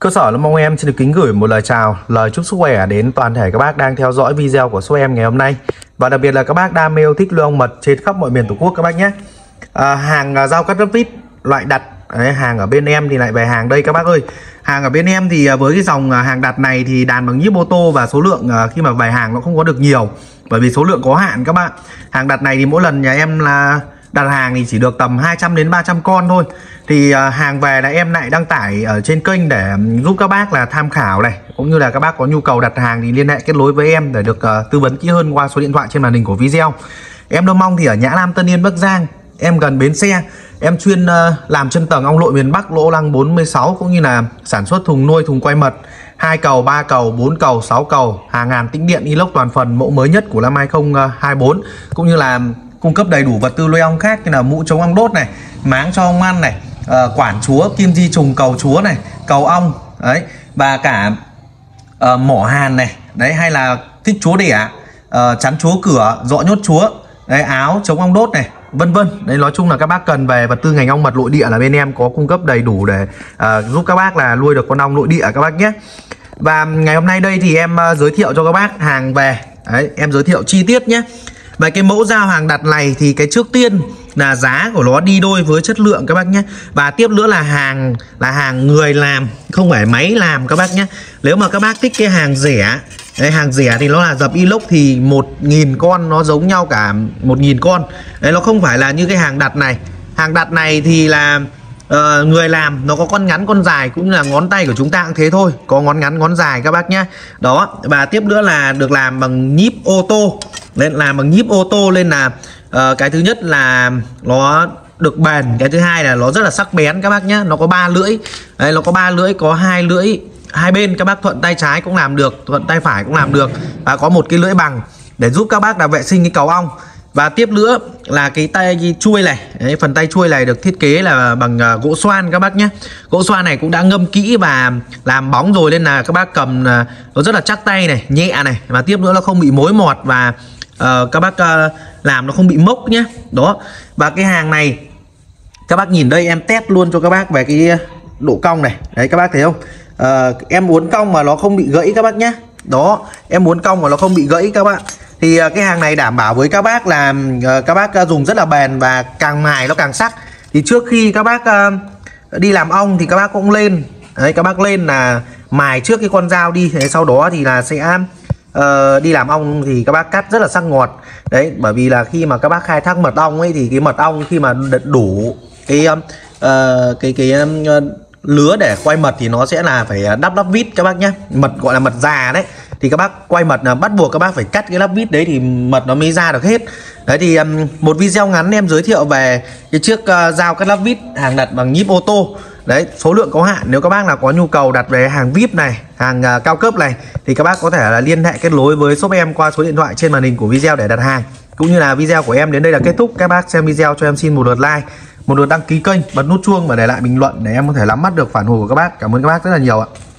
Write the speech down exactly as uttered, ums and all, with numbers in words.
Cơ sở Lâm Mong Em xin được kính gửi một lời chào, lời chúc sức khỏe đến toàn thể các bác đang theo dõi video của shop em ngày hôm nay. Và đặc biệt là các bác đam mê yêu thích nuôi ong mật trên khắp mọi miền Tổ quốc các bác nhé. à, Hàng à, dao cắt lớp vít loại đặt. Đấy, hàng ở bên em thì lại về hàng đây các bác ơi. Hàng ở bên em thì với cái dòng hàng đặt này thì đàn bằng nhíp ô tô và số lượng khi mà về hàng nó không có được nhiều, bởi vì số lượng có hạn các bạn. Hàng đặt này thì mỗi lần nhà em là đặt hàng thì chỉ được tầm hai trăm đến ba trăm con thôi. Thì hàng về là em lại đăng tải ở trên kênh để giúp các bác là tham khảo này, cũng như là các bác có nhu cầu đặt hàng thì liên hệ kết nối với em để được uh, tư vấn kỹ hơn qua số điện thoại trên màn hình của video. Em Lâm Mong thì ở Nhã Nam, Tân Yên, Bắc Giang, em gần bến xe. Em chuyên uh, làm chân tầng ong lội miền Bắc lỗ lăng bốn mươi sáu, cũng như là sản xuất thùng nuôi, thùng quay mật hai cầu, ba cầu, bốn cầu, sáu cầu, hàng ngàn tĩnh điện inox toàn phần mẫu mới nhất của năm hai không hai tư, cũng như là cung cấp đầy đủ vật tư nuôi ong khác như là mũ chống ong đốt này, máng cho ong ăn này, uh, quản chúa, kim di trùng, cầu chúa này, cầu ong đấy, và cả uh, mỏ hàn này đấy, hay là thích chúa đẻ, uh, chắn chúa cửa, dọ nhốt chúa đấy, áo chống ong đốt này, vân vân. Đấy, nói chung là các bác cần về vật tư ngành ong mật nội địa là bên em có cung cấp đầy đủ để uh, giúp các bác là nuôi được con ong nội địa các bác nhé. Và ngày hôm nay đây thì em uh, giới thiệu cho các bác hàng về đấy, em giới thiệu chi tiết nhé. Về cái mẫu dao hàng đặt này thì cái trước tiên là giá của nó đi đôi với chất lượng các bác nhé. Và tiếp nữa là hàng là hàng người làm, không phải máy làm các bác nhé. Nếu mà các bác thích cái hàng rẻ, đấy, hàng rẻ thì nó là dập inox thì một nghìn con nó giống nhau cả một nghìn con. Đấy, nó không phải là như cái hàng đặt này. Hàng đặt này thì là uh, người làm, nó có con ngắn con dài, cũng như là ngón tay của chúng ta cũng thế thôi, có ngón ngắn ngón dài các bác nhé. Đó, và tiếp nữa là được làm bằng nhíp ô tô. Nên làm bằng nhíp ô tô nên là uh, cái thứ nhất là nó được bền, cái thứ hai là nó rất là sắc bén các bác nhé. Nó có ba lưỡi. Đấy, nó có ba lưỡi, có hai lưỡi hai bên, các bác thuận tay trái cũng làm được, thuận tay phải cũng làm được, và có một cái lưỡi bằng để giúp các bác là vệ sinh cái cầu ong. Và tiếp nữa là cái tay cái chuôi này. Đấy, phần tay chuôi này được thiết kế là bằng uh, gỗ xoan các bác nhé. Gỗ xoan này cũng đã ngâm kỹ và làm bóng rồi, nên là các bác cầm uh, nó rất là chắc tay này, nhẹ này, và tiếp nữa nó không bị mối mọt, và uh, các bác uh, làm nó không bị mốc nhé. Đó, và cái hàng này các bác nhìn đây, em test luôn cho các bác về cái độ cong này. Đấy, các bác thấy không? Uh, em muốn cong mà nó không bị gãy các bác nhé. Đó, em muốn cong mà nó không bị gãy các bạn. Thì cái hàng này đảm bảo với các bác là các bác dùng rất là bền, và càng mài nó càng sắc. Thì trước khi các bác đi làm ong thì các bác cũng lên, đấy, các bác lên là mài trước cái con dao đi. Thế sau đó thì là sẽ uh, đi làm ong thì các bác cắt rất là sắc ngọt. Đấy, bởi vì là khi mà các bác khai thác mật ong ấy thì cái mật ong khi mà đủ cái uh, cái cái uh, lứa để quay mật thì nó sẽ là phải đắp lắp vít các bác nhé. Mật gọi là mật già đấy, thì các bác quay mật là bắt buộc các bác phải cắt cái lắp vít đấy thì mật nó mới ra được hết. Đấy thì um, một video ngắn em giới thiệu về cái chiếc uh, dao cắt lắp vít hàng đặt bằng nhíp ô tô. Đấy, số lượng có hạn. Nếu các bác nào có nhu cầu đặt về hàng vê i pê này, hàng uh, cao cấp này, thì các bác có thể là liên hệ kết nối với shop em qua số điện thoại trên màn hình của video để đặt hàng. Cũng như là video của em đến đây là kết thúc. Các bác xem video cho em xin một lượt like, một lượt đăng ký kênh, bật nút chuông và để lại bình luận để em có thể nắm bắt được phản hồi của các bác. Cảm ơn các bác rất là nhiều ạ.